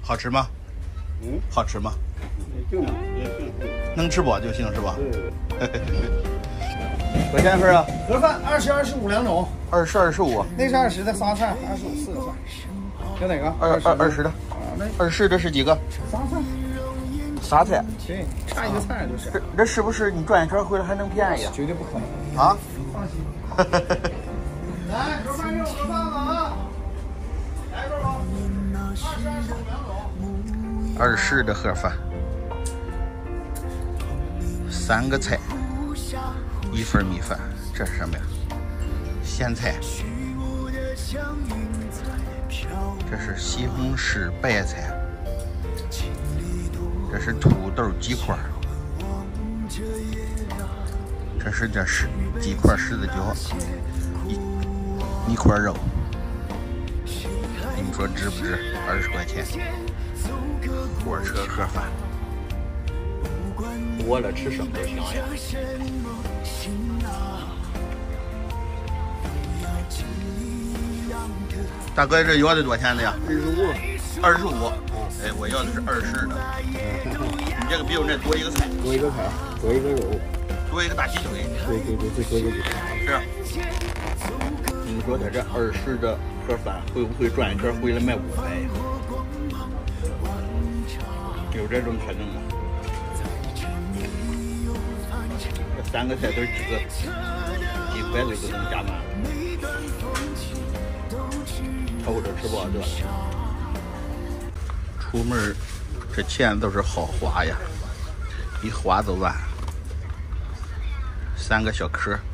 好吃吗？ 嗯， 好吃吗？ 也行，也行。 能吃饱就行是吧？ 对。 多少钱一份啊？ 盒饭20、25两种 20、25。 那是20的仨菜，25、4个菜。要哪个 ？20的。 啊，那 20这是几个？ 仨菜。 仨菜？ 对，差一个菜就是。 这是不是你转一圈回来还能便宜啊？ 绝对不可能啊！ 放心。来，盒饭肉，盒饭了啊！来份吧。 20的盒饭，3个菜，1份米饭。这是什么呀？咸菜。这是西红柿白菜。这是土豆鸡块。这是鸡块柿子椒，一块肉。你们说值不值？20块钱。火车盒饭， 我这吃什么都香呀。 大哥，这要的多少钱的呀 25。 25。哎，我要的是20的。你这个比我这多一个菜， 多一个菜，多一个肉， 多一个大鸡腿。 对，再多一个鸡腿。 是。你们说他这20的盒饭会不会转一圈回来卖500呀？有这种可能吗？这3个菜都是几个？几块都能加满。瞅着吃不得。出门这钱都是好花呀，一花就完。3个小壳。